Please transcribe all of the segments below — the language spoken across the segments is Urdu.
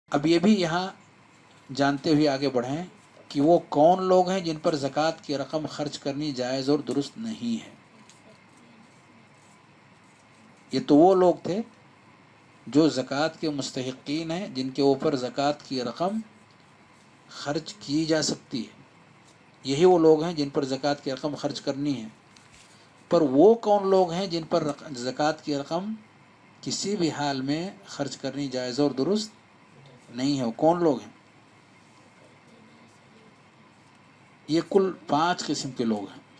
اب یہ بھی یہاں جانتے ہوئے آگے بڑھیں کہ وہ کون لوگ ہیں جن پر زکوٰۃ کی رقم خرچ کرنی جائز اور درست نہیں ہے۔ یہ تو وہ لوگ تھے جو زکوٰۃ کے مستحقین ہیں، جن کے اوپر زکوٰۃ کی رقم خرچ کی جا سکتی ہے، یہی وہ لوگ ہیں جن پر زکوٰۃ کی رقم خرچ کرنی ہے۔ پر وہ کون لوگ ہیں جن پر زکوٰۃ کی رقم کسی بھی حال میں خرچ کرنی جائز اور درست نہیں ہے، وہ کون لوگ ہیں؟ یہ کل 5 قسم کے لوگ ہیں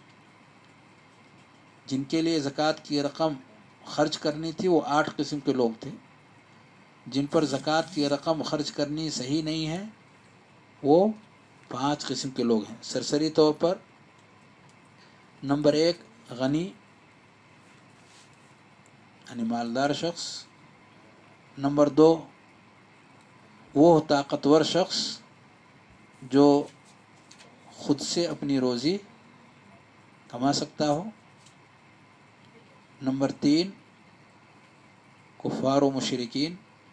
جن کے لیے زکوٰۃ کی رقم خرچ کرنی تھی۔ وہ 8 قسم کے لوگ تھے۔ جن پر زکوٰۃ کی رقم خرچ کرنی صحیح نہیں ہے وہ 5 قسم کے لوگ ہیں۔ سرسری طور پر نمبر 1 غنی یعنی مالدار شخص، نمبر 2 وہ طاقتور شخص جو خود سے اپنی روزی کما سکتا ہو، نمبر 3 کفار و مشرکین،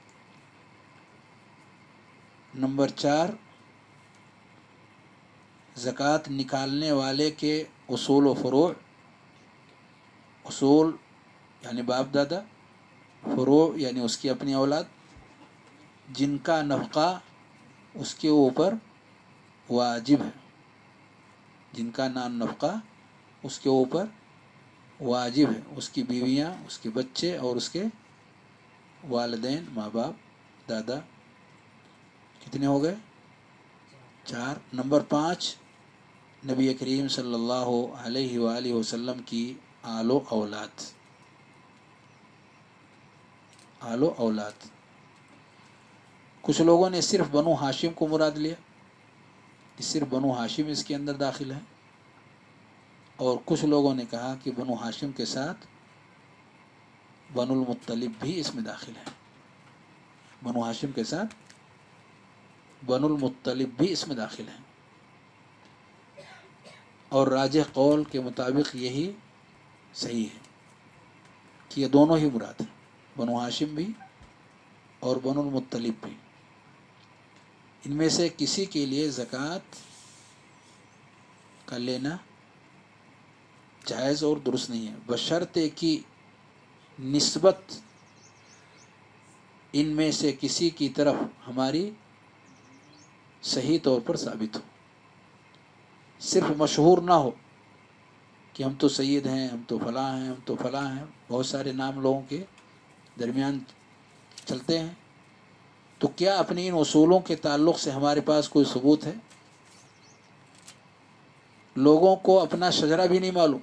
نمبر 4 زکوٰۃ نکالنے والے کے اصول و فروع، اصول یعنی باپ دادا، فروع یعنی اس کی اپنی اولاد، جن کا نفقہ اس کے اوپر واجب ہے، جن کا نفقہ اس کے اوپر واجب ہے، اس کی بیویاں، اس کے بچے اور اس کے والدین، ماں باپ، دادا۔ کتنے ہو گئے؟ 4۔ نمبر 5 نبی کریم صلی اللہ علیہ وآلہ وسلم کی آل و اولاد، آل و اولاد۔ کچھ لوگوں نے صرف بنو ہاشم کو مراد لیا کہ صرف بنو ہاشم اس کے اندر داخل ہے، اور کچھ لوگوں نے کہا کہ بنو ہاشم کے ساتھ بنو المطلب بھی اس میں داخل ہے، بنو ہاشم کے ساتھ بنو المطلب بھی اس میں داخل ہیں، اور راجح قول کے مطابق یہی صحیح ہے کہ یہ دونوں ہی مراد ہیں، بنو ہاشم بھی اور بنو المطلب بھی۔ ان میں سے کسی کے لیے زکوٰۃ کا لینا جائز اور درست نہیں ہے، بشرطے کہ نسبت ان میں سے کسی کی طرف ہماری صحیح طور پر ثابت ہو، صرف مشہور نہ ہو کہ ہم تو سید ہیں، ہم تو فلاں ہیں، ہم تو فلاں ہیں، بہت سارے نام لوگوں کے درمیان چلتے ہیں۔ تو کیا اپنی ان اصولوں کے تعلق سے ہمارے پاس کوئی ثبوت ہے؟ لوگوں کو اپنا شجرہ بھی نہیں معلوم،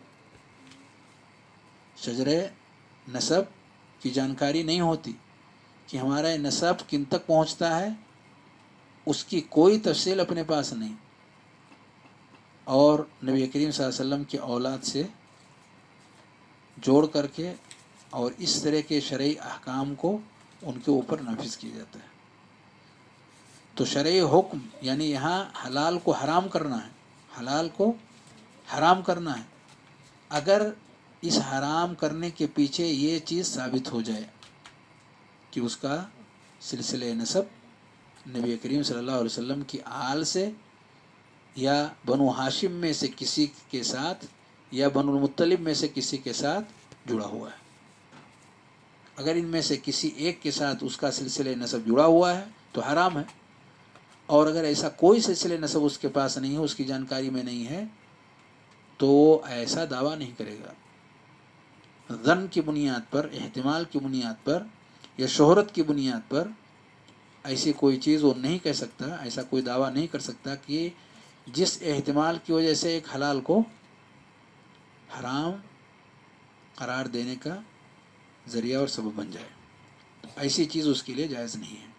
شجرے نسب کی جانکاری نہیں ہوتی کہ ہمارا یہ نسب کن تک پہنچتا ہے، اس کی کوئی تفصیل اپنے پاس نہیں، اور نبی کریم صلی اللہ علیہ وسلم کی اولاد سے جوڑ کر کے اور اس طرح کے شرعی احکام کو ان کے اوپر نافذ کیا جاتا ہے۔ تو شرعی حکم یعنی یہاں حلال کو حرام کرنا ہے، حلال کو حرام کرنا ہے، اگر اس حرام کرنے کے پیچھے یہ چیز ثابت ہو جائے کہ اس کا سلسلہ نسب نبی کریم صلی اللہ علیہ وسلم کی آل سے یا بنو ہاشم میں سے کسی کے ساتھ یا بنو المطلب میں سے کسی کے ساتھ جڑا ہوا ہے، اگر ان میں سے کسی ایک کے ساتھ اس کا سلسلہ نسب جڑا ہوا ہے تو حرام ہے، اور اگر ایسا کوئی سلسلہ نسب اس کے پاس نہیں ہے، اس کی جانکاری میں نہیں ہے، تو ایسا دعویٰ نہیں کرے گا۔ ظن کی بنیاد پر، احتمال کی بنیاد پر یا شہرت کی بنیاد پر ایسی کوئی چیز وہ نہیں کہہ سکتا، ایسا کوئی دعویٰ نہیں کر سکتا کہ جس احتمال کی وجہ سے ایک حلال کو حرام قرار دینے کا ذریعہ اور سبب بن جائے، تو ایسی چیز اس کے لیے جائز نہیں ہے۔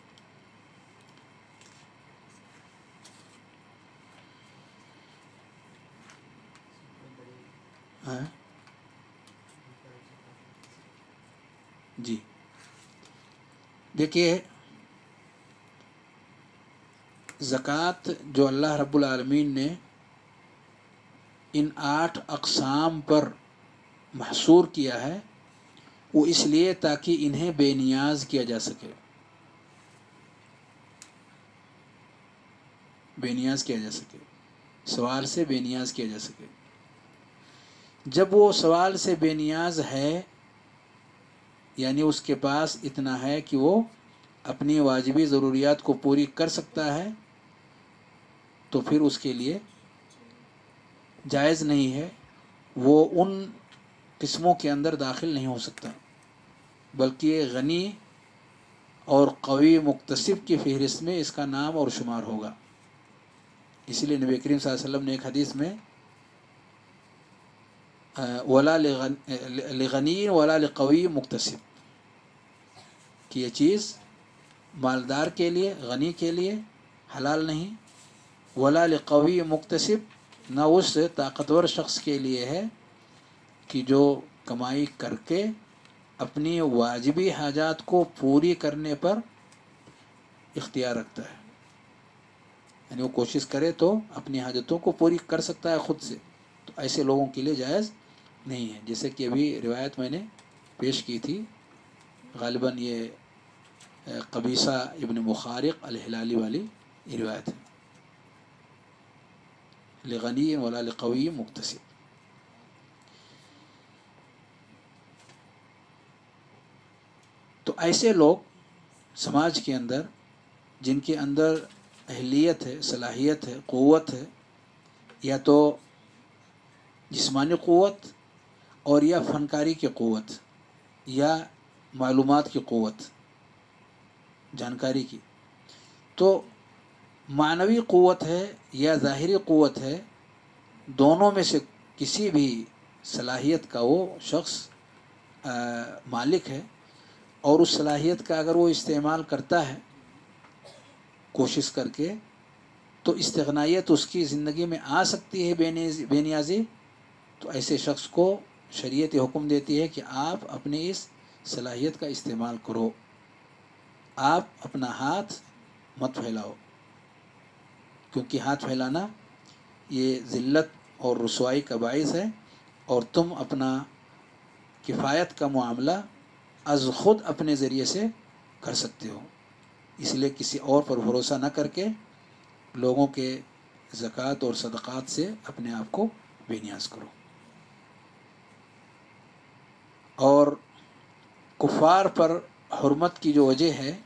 ہاں جی، دیکھیے زکوٰۃ جو اللہ رب العالمین نے ان 8 اقسام پر محصور کیا ہے، وہ اس لیے تاکہ انہیں بے نیاز کیا جا سکے، بے نیاز کیا جا سکے، سوال سے بے نیاز کیا جا سکے۔ جب وہ سوال سے بے نیاز ہے، یعنی اس کے پاس اتنا ہے کہ وہ اپنی واجبی ضروریات کو پوری کر سکتا ہے، تو پھر اس کے لیے جائز نہیں ہے، وہ ان قسموں کے اندر داخل نہیں ہو سکتا، بلکہ یہ غنی اور قوی مکتسب کی فہرست میں اس کا نام اور شمار ہوگا۔ اسی لیے نبی کریم صلی اللہ علیہ وسلم نے ایک حدیث میں ولا لغنی ولا لقوی مکتسب، کہ یہ چیز مالدار کے لیے، غنی کے لیے حلال نہیں، ولا لقوی مکتسب، نہ اس طاقتور شخص کے لیے ہے کہ جو کمائی کر کے اپنی واجبی حاجات کو پوری کرنے پر اختیار رکھتا ہے، یعنی وہ کوشش کرے تو اپنی حاجتوں کو پوری کر سکتا ہے خود سے، تو ایسے لوگوں کے لیے جائز نہیں ہے۔ جیسے کہ ابھی روایت میں نے پیش کی تھی، غالباً یہ قبیصہ ابن مخارق الہلالی والی یہ روایت ہے، لغنی ولا لقوی مکتسب۔ تو ایسے لوگ سماج کے اندر جن کے اندر اہلیت ہے، صلاحیت ہے، قوت ہے، یا تو جسمانی قوت اور یا فنکاری کی قوت یا معلومات کی قوت، جانکاری کی، تو معنوی قوت ہے یا ظاہری قوت ہے، دونوں میں سے کسی بھی صلاحیت کا وہ شخص مالک ہے، اور اس صلاحیت کا اگر وہ استعمال کرتا ہے کوشش کر کے، تو استغنائیت اس کی زندگی میں آ سکتی ہے، بے نیازی، تو ایسے شخص کو شریعت حکم دیتی ہے کہ آپ اپنی اس صلاحیت کا استعمال کرو، آپ اپنا ہاتھ مت پھیلاؤ، کیونکہ ہاتھ پھیلانا یہ ذلت اور رسوائی کا باعث ہے، اور تم اپنا کفایت کا معاملہ از خود اپنے ذریعے سے کر سکتے ہو، اس لیے کسی اور پر بھروسہ نہ کر کے لوگوں کے زکوٰۃ اور صدقات سے اپنے آپ کو بے نیاز کرو۔ اور کفار پر حرمت کی جو وجہ ہے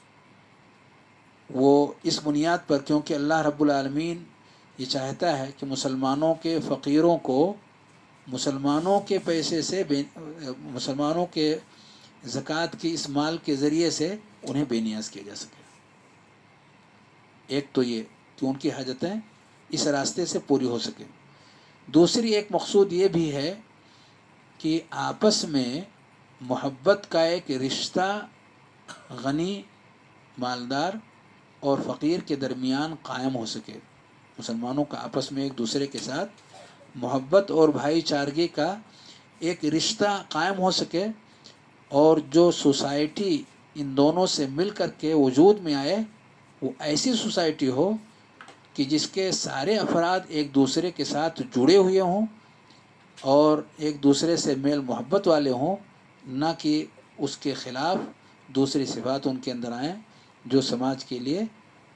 وہ اس بنیاد پر، کیونکہ اللہ رب العالمین یہ چاہتا ہے کہ مسلمانوں کے فقیروں کو مسلمانوں کے پیسے سے مسلمانوں کے زکوٰۃ کی اس مال کے ذریعے سے انہیں بے نیاز کیا جا سکے۔ ایک تو یہ کہ ان کی حاجتیں اس راستے سے پوری ہو سکیں، دوسری ایک مقصود یہ بھی ہے کہ آپس میں محبت کا ایک رشتہ غنی، مالدار اور فقیر کے درمیان قائم ہو سکے، مسلمانوں کا آپس میں ایک دوسرے کے ساتھ محبت اور بھائی چارگی کا ایک رشتہ قائم ہو سکے، اور جو سوسائٹی ان دونوں سے مل کر کے وجود میں آئے وہ ایسی سوسائٹی ہو کہ جس کے سارے افراد ایک دوسرے کے ساتھ جڑے ہوئے ہوں اور ایک دوسرے سے میل محبت والے ہوں، نہ کہ اس کے خلاف دوسری صفات ان کے اندر آئیں جو سماج کے لیے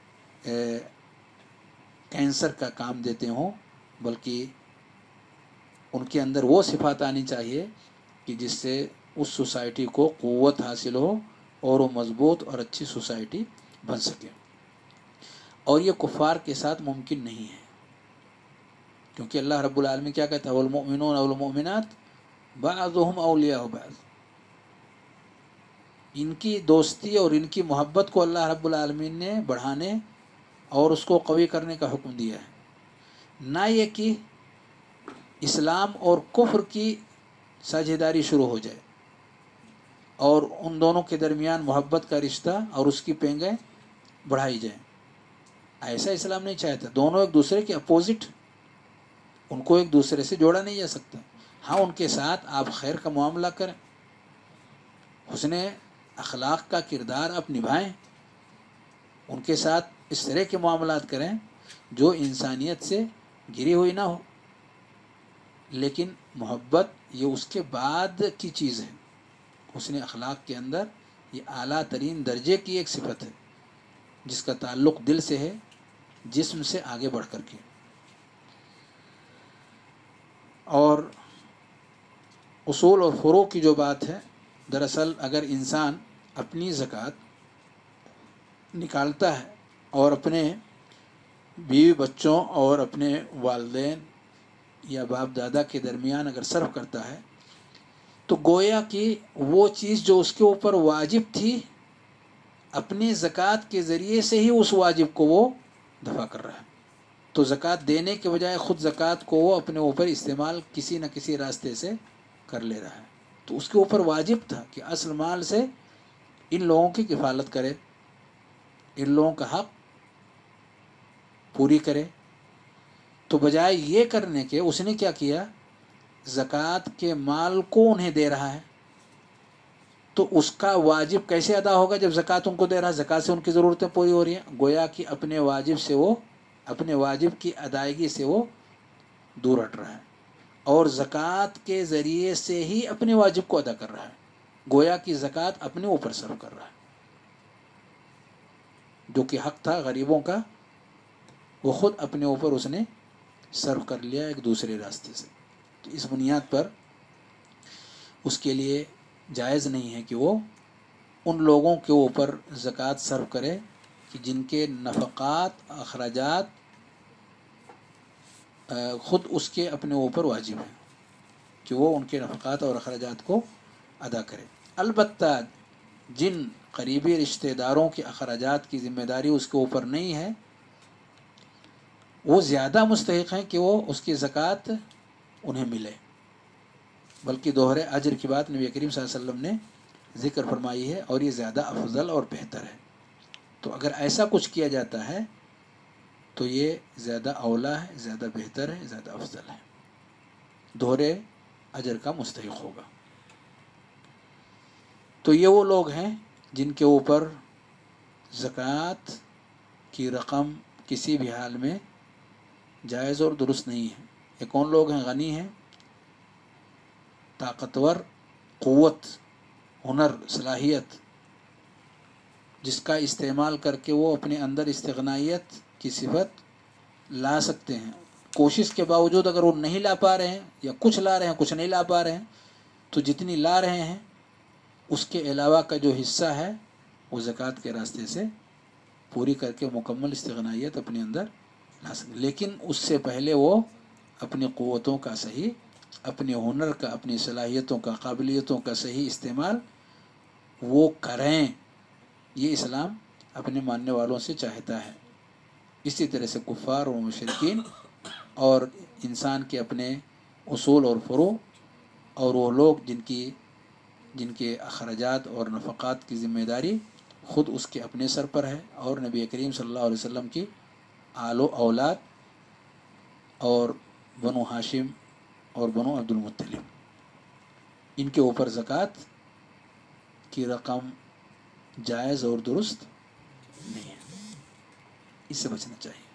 کینسر کا کام دیتے ہوں، بلکہ ان کے اندر وہ صفات آنی چاہیے کہ جس سے اس سوسائٹی کو قوت حاصل ہو اور وہ مضبوط اور اچھی سوسائٹی بن سکے، اور یہ کفار کے ساتھ ممکن نہیں ہے، کیونکہ اللہ رب العالمین کیا کہتا ہے والمؤمنون والمؤمنات بعضهم اولیاء بعض، ان کی دوستی اور ان کی محبت کو اللہ رب العالمین نے بڑھانے اور اس کو قوی کرنے کا حکم دیا ہے، نہ یہ کہ اسلام اور کفر کی ساجھیداری شروع ہو جائے اور ان دونوں کے درمیان محبت کا رشتہ اور اس کی پینگیں بڑھائی جائیں، ایسا اسلام نہیں چاہتا، دونوں ایک دوسرے کے اپوزٹ، ان کو ایک دوسرے سے جوڑا نہیں جا سکتا، ہاں ان کے ساتھ آپ خیر کا معاملہ کریں، حسن اخلاق کا کردار آپ نبھائیں، ان کے ساتھ اس طرح کے معاملات کریں جو انسانیت سے گری ہوئی نہ ہو، لیکن محبت یہ اس کے بعد کی چیز ہے، حسن اخلاق کے اندر یہ اعلیٰ ترین درجے کی ایک صفت ہے جس کا تعلق دل سے ہے، جسم سے آگے بڑھ کر کے. اور اصول اور فروع کی جو بات ہے، دراصل اگر انسان اپنی زکوٰۃ نکالتا ہے اور اپنے بیوی بچوں اور اپنے والدین یا باپ دادا کے درمیان اگر صرف کرتا ہے تو گویا کہ وہ چیز جو اس کے اوپر واجب تھی اپنی زکوٰۃ کے ذریعے سے ہی اس واجب کو وہ دفع کر رہا ہے. تو زکوٰۃ دینے کے بجائے خود زکوٰۃ کو وہ اپنے اوپر استعمال کسی نہ کسی راستے سے کر لے رہا ہے. تو اس کے اوپر واجب تھا کہ اصل مال سے ان لوگوں کی کفالت کرے، ان لوگوں کا حق پوری کرے. تو بجائے یہ کرنے کے اس نے کیا کیا، زکوٰۃ کے مال کو انہیں دے رہا ہے. تو اس کا واجب کیسے ادا ہوگا جب زکوٰۃ ان کو دے رہا ہے؟ زکوٰۃ سے ان کی ضرورتیں پوری ہو رہی ہیں. گویا کہ اپنے واجب سے وہ، اپنے واجب کی ادائیگی سے وہ دور ہٹ رہا ہے اور زکوٰۃ کے ذریعے سے ہی اپنے واجب کو ادا کر رہا ہے. گویا کہ زکوٰۃ اپنے اوپر صرف کر رہا ہے. جو کہ حق تھا غریبوں کا وہ خود اپنے اوپر اس نے صرف کر لیا ایک دوسرے راستے سے. تو اس بنیاد پر اس کے لیے جائز نہیں ہے کہ وہ ان لوگوں کے اوپر زکوٰۃ صرف کرے کہ جن کے نفقات اخراجات خود اس کے اپنے اوپر واجب ہیں کہ وہ ان کے نفقات اور اخراجات کو ادا کرے. البتہ جن قریبی رشتہ داروں کے اخراجات کی ذمہ داری اس کے اوپر نہیں ہے وہ زیادہ مستحق ہیں کہ وہ اس کی زکوٰۃ انہیں ملے، بلکہ دوہرے اجر کی بات نبی کریم صلی اللہ علیہ وسلم نے ذکر فرمائی ہے اور یہ زیادہ افضل اور بہتر ہے. تو اگر ایسا کچھ کیا جاتا ہے تو یہ زیادہ اولا ہے، زیادہ بہتر ہے، زیادہ افضل ہے، دوہرے اجر کا مستحق ہوگا. تو یہ وہ لوگ ہیں جن کے اوپر زکوٰۃ کی رقم کسی بھی حال میں جائز اور درست نہیں ہے. یہ کون لوگ ہیں؟ غنی ہیں، طاقتور، قوت، ہنر، صلاحیت، جس کا استعمال کر کے وہ اپنے اندر استغنائیت کی صفت لا سکتے ہیں. کوشش کے باوجود اگر وہ نہیں لا پا رہے ہیں یا کچھ لا رہے ہیں کچھ نہیں لا پا رہے ہیں تو جتنی لا رہے ہیں اس کے علاوہ کا جو حصہ ہے وہ زکوٰۃ کے راستے سے پوری کر کے مکمل استغنائیت اپنے اندر لا سکتے. لیکن اس سے پہلے وہ اپنی قوتوں کا صحیح، اپنے ہنر کا، اپنی صلاحیتوں کا، قابلیتوں کا صحیح استعمال وہ کریں. یہ اسلام اپنے ماننے والوں سے چاہتا ہے. اسی طرح سے کفار اور مشرکین اور انسان کے اپنے اصول اور فروع اور وہ لوگ جن کے اخراجات اور نفقات کی ذمہ داری خود اس کے اپنے سر پر ہے، اور نبی کریم صلی اللہ علیہ وسلم کی آل و اولاد اور بنو ہاشم اور بنو عبد المطلب، ان کے اوپر زکوٰۃ کی رقم جائز اور درست نہیں ہے. اس سے بچنا چاہیے.